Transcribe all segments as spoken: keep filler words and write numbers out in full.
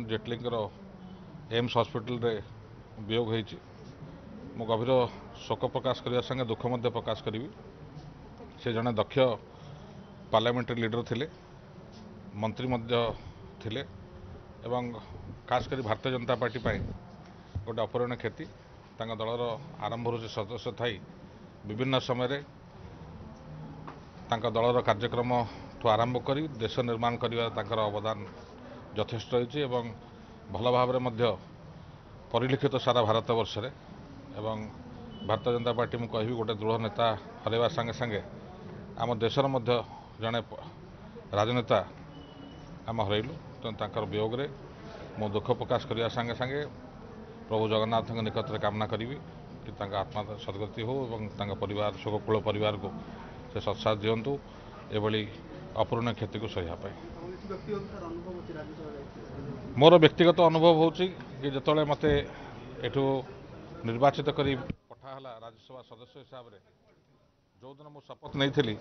जेटलींकर AIIMS hospital रे वियोग होईछि मो गभीर शोक प्रकाश करने संगे दुख मध्य प्रकाश करी से जड़े दक्ष पार्लियामेंट्री लीडर थिले मंत्री मध्य थिले एवं खास कर भारतीय जनता पार्टी पाई गोटे अपरिणीय क्षति तांका दलर आरंभ से सदस्य थाई विभिन्न समय तांका दलर कार्यक्रम ठू आरंभ करी देश निर्माण करिवा तांकर अवदान यथेष्ट रही एवं भल भाव में परिलिखित सारा भारत वर्ष रे एवं भारतीय जनता पार्टी मु कहबी गोटे दृढ़ नेता हरवा संगे संगे आम देशर मध्य जड़े राजनेता आम हरइलु तेणु तांकर वियोग रे मु दुख प्रकाश करने संगे संगे प्रभु जगन्नाथ निकट में कामना करी कि तांका आत्मा सद्गति हो एवं तांका परिवार शोककूल परिवार को से सत्साथ दिंतु एभली अपूर्ण क्षति को सह्या मोर व्यक्तिगत अनुभव होची कि जतले मते एठू निर्वाचित करी पठाला राज्यसभा सदस्य हिसाब रे जो दिन मु शपथ नहीं थी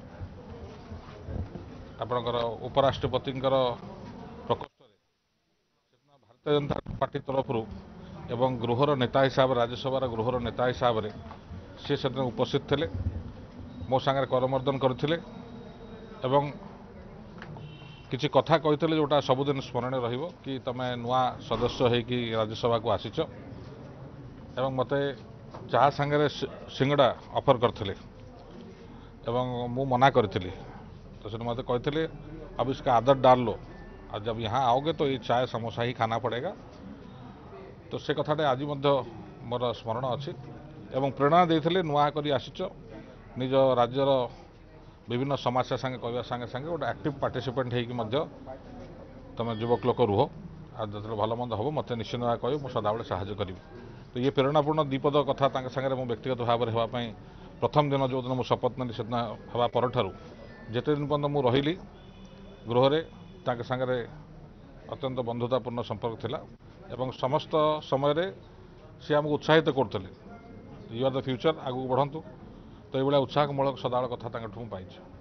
आपणकर उपराष्ट्रपति प्रकोष्ठ भारतीय जनता पार्टी तरफ एवं गृहर नेता हिसाब राज्यसभा गृहर नेता हिसाब रे सी से उपस्थित थे मो सांगे करमर्दन करथिले एवं किछि कथा कहितले जोटा सबुदिन स्मरण रहिबो कि तमे नुआ सदस्य है कि राज्यसभा को आसीच एवं मते चाह सांगे सिंगड़ा ऑफर करथिले एवं मु मना करथिली तो से मते कहते अब इसका आदत डाल लो और जब यहाँ आओगे तो ये चाय समोसा ही खाना पड़ेगा तो से कथाटे आज मोर स्मरण अच्छी एवं प्रेरणा देते नुआ करी आसीच निज राज्यर विभिन्न समस्या संगे कहवा संगे संगे गोटे एक्टिव पार्टिसिपेंट होगी तुम युवक लोक रुह आ जो भल मंद हम मत निश्चित भाव कह मुझे सदाबले साहाय्य करी तो ये प्रेरणापूर्ण दीपद कथा सागे मो व्यक्तिगत भाव में होगापी प्रथम दिन जो दिन मुझे शपथ नेली से हवा पर जिते दिन पर्यटन मुझे रही गृह सागे अत्यंत बंधुतापूर्ण संपर्क थिला एवं समस्त समय सी आमको उत्साहित करते यू आर द फ्यूचर आगू बढ़ंतु तो ये उत्साहमूलक सदाबल कथा पाई।